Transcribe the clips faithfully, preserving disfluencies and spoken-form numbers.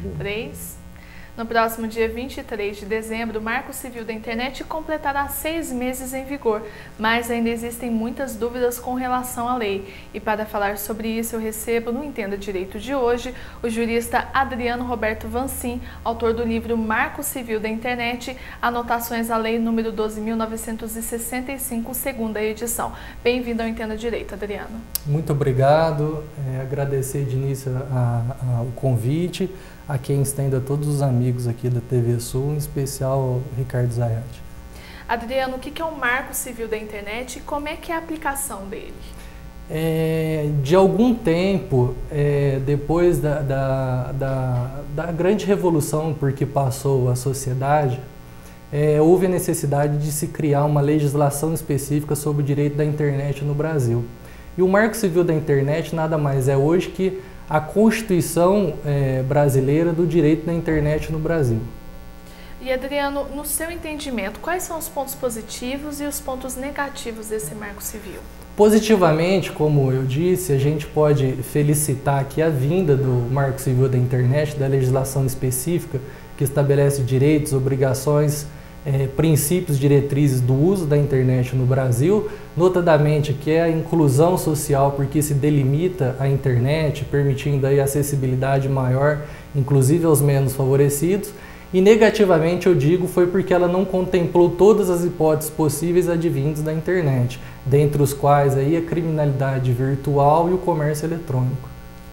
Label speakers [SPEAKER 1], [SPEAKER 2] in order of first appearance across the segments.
[SPEAKER 1] três. No próximo dia vinte e três de dezembro, o Marco Civil da Internet completará seis meses em vigor, mas ainda existem muitas dúvidas com relação à lei. E para falar sobre isso, eu recebo no Entenda Direito de hoje o jurista Adriano Roberto Vancin, autor do livro Marco Civil da Internet, Anotações à Lei número doze mil novecentos e sessenta e cinco, segunda edição. Bem-vindo ao Entenda Direito, Adriano.
[SPEAKER 2] Muito obrigado. É, agradecer de início a, a, o convite, a quem estende a todos os amigos aqui da T V Sul, em especial o Ricardo Zayati.
[SPEAKER 1] Adriano, o que é o Marco Civil da Internet e como é que é a aplicação dele?
[SPEAKER 2] É, de algum tempo, é, depois da, da, da, da grande revolução por que passou a sociedade, é, houve a necessidade de se criar uma legislação específica sobre o direito da internet no Brasil. E o Marco Civil da Internet nada mais é hoje que a Constituição é, brasileira do direito da internet no Brasil.
[SPEAKER 1] E Adriano, no seu entendimento, quais são os pontos positivos e os pontos negativos desse Marco Civil?
[SPEAKER 2] Positivamente, como eu disse, a gente pode felicitar aqui a vinda do Marco Civil da Internet, da legislação específica que estabelece direitos, obrigações, É, princípios diretrizes do uso da internet no Brasil, notadamente que é a inclusão social, porque se delimita a internet, permitindo aí acessibilidade maior, inclusive aos menos favorecidos, e negativamente eu digo foi porque ela não contemplou todas as hipóteses possíveis advindas da internet, dentre os quais aí a criminalidade virtual e o comércio eletrônico.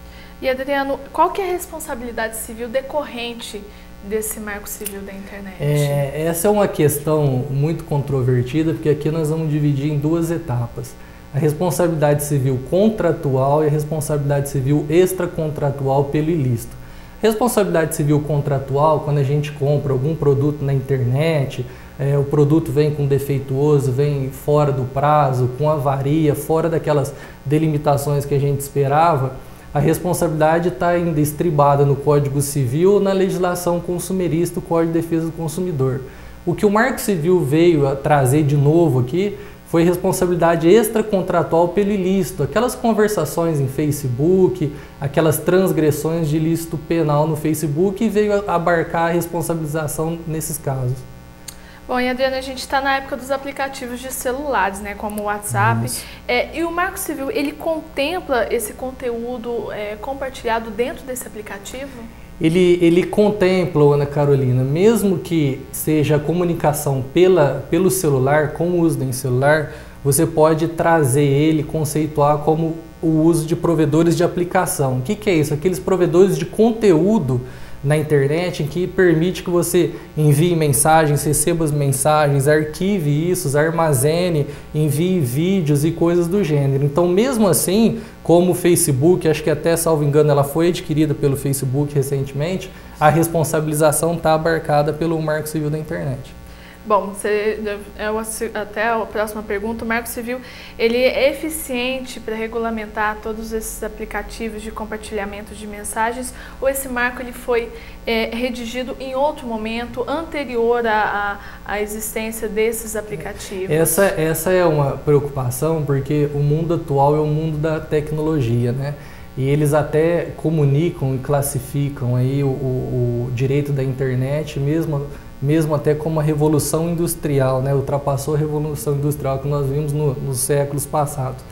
[SPEAKER 1] E Adriano, qual que é a responsabilidade civil decorrente desse Marco Civil da Internet?
[SPEAKER 2] É, essa é uma questão muito controvertida, porque aqui nós vamos dividir em duas etapas. A responsabilidade civil contratual e a responsabilidade civil extracontratual pelo ilícito. Responsabilidade civil contratual, quando a gente compra algum produto na internet, é, o produto vem com defeituoso, vem fora do prazo, com avaria, fora daquelas delimitações que a gente esperava, a responsabilidade está ainda estribada no Código Civil ou na legislação consumerista, o Código de Defesa do Consumidor. O que o Marco Civil veio a trazer de novo aqui foi responsabilidade extracontratual pelo ilícito, aquelas conversações em Facebook, aquelas transgressões de ilícito penal no Facebook, e veio a abarcar a responsabilização nesses casos.
[SPEAKER 1] Bom, e Adriana, a gente está na época dos aplicativos de celulares, né, como o WhatsApp, é, e o Marco Civil, ele contempla esse conteúdo é, compartilhado dentro desse aplicativo?
[SPEAKER 2] Ele, ele contempla, Ana Carolina, mesmo que seja a comunicação pela, pelo celular, com o uso do celular, você pode trazer ele, conceituar como o uso de provedores de aplicação. O que, que é isso? Aqueles provedores de conteúdo na internet, em que permite que você envie mensagens, receba as mensagens, arquive isso, armazene, envie vídeos e coisas do gênero. Então, mesmo assim, como o Facebook, acho que até, salvo engano, ela foi adquirida pelo Facebook recentemente, a responsabilização está abarcada pelo Marco Civil da Internet.
[SPEAKER 1] Bom, você, eu, até a próxima pergunta, o Marco Civil, ele é eficiente para regulamentar todos esses aplicativos de compartilhamento de mensagens, ou esse marco ele foi é, redigido em outro momento, anterior à, à, à existência desses aplicativos?
[SPEAKER 2] Essa, essa é uma preocupação, porque o mundo atual é o mundo da tecnologia, né? E eles até comunicam e classificam aí o, o, o direito da internet, mesmo mesmo até como a revolução industrial, né? Ultrapassou a revolução industrial que nós vimos no, nos séculos passados.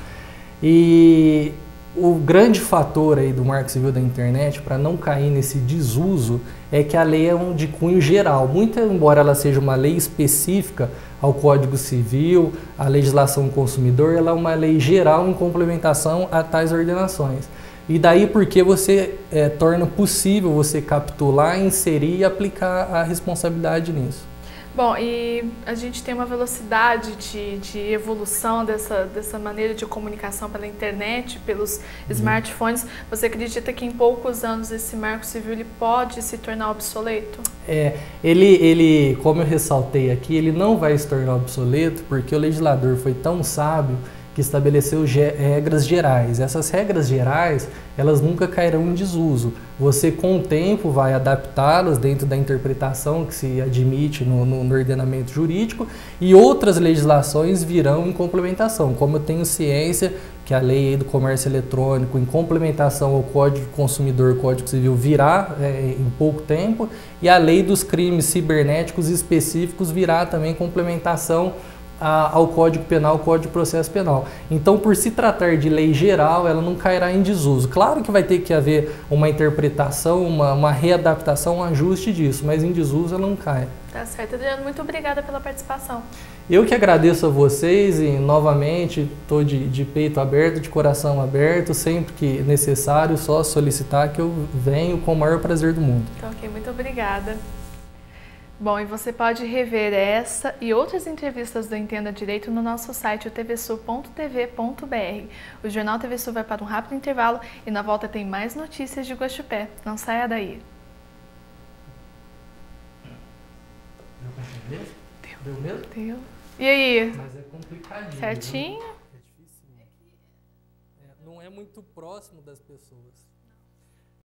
[SPEAKER 2] E o grande fator aí do Marco Civil da Internet, para não cair nesse desuso, é que a lei é um de cunho geral. Muito embora ela seja uma lei específica ao Código Civil, à legislação do consumidor, ela é uma lei geral em complementação a tais ordenações. E daí porque você é, torna possível você capitular, inserir e aplicar a responsabilidade nisso.
[SPEAKER 1] Bom, e a gente tem uma velocidade de, de evolução dessa, dessa maneira de comunicação pela internet, pelos uhum. smartphones. Você acredita que em poucos anos esse Marco Civil ele pode se tornar obsoleto?
[SPEAKER 2] É, ele, ele, como eu ressaltei aqui, ele não vai se tornar obsoleto porque o legislador foi tão sábio que estabeleceu regras gerais. Essas regras gerais, elas nunca cairão em desuso. Você, com o tempo, vai adaptá-las dentro da interpretação que se admite no, no, no ordenamento jurídico, e outras legislações virão em complementação, como eu tenho ciência que a lei aí do comércio eletrônico, em complementação ao Código Consumidor, Código Civil, virá é, em pouco tempo, e a lei dos crimes cibernéticos específicos virá também em complementação a, ao Código Penal, Código de Processo Penal. Então, por se tratar de lei geral, ela não cairá em desuso. Claro que vai ter que haver uma interpretação, uma, uma readaptação, um ajuste disso, mas em desuso ela não cai.
[SPEAKER 1] Tá certo, Adriano. Muito obrigada pela participação.
[SPEAKER 2] Eu que agradeço a vocês e, novamente, estou de, de peito aberto, de coração aberto, sempre que necessário, só solicitar que eu venho com o maior prazer do mundo.
[SPEAKER 1] Então, ok, muito obrigada. Bom, e você pode rever essa e outras entrevistas do Entenda Direito no nosso site, o t v sul ponto t v ponto b r. O Jornal T V Sul vai para um rápido intervalo e na volta tem mais notícias de Guaxupé. Não saia daí.
[SPEAKER 2] Deu pra entender? Deu. Deu mesmo?
[SPEAKER 1] Deu. E aí?
[SPEAKER 2] Mas é complicadinho.
[SPEAKER 1] Certinho?
[SPEAKER 2] Viu? É difícil. É, não é muito próximo das pessoas.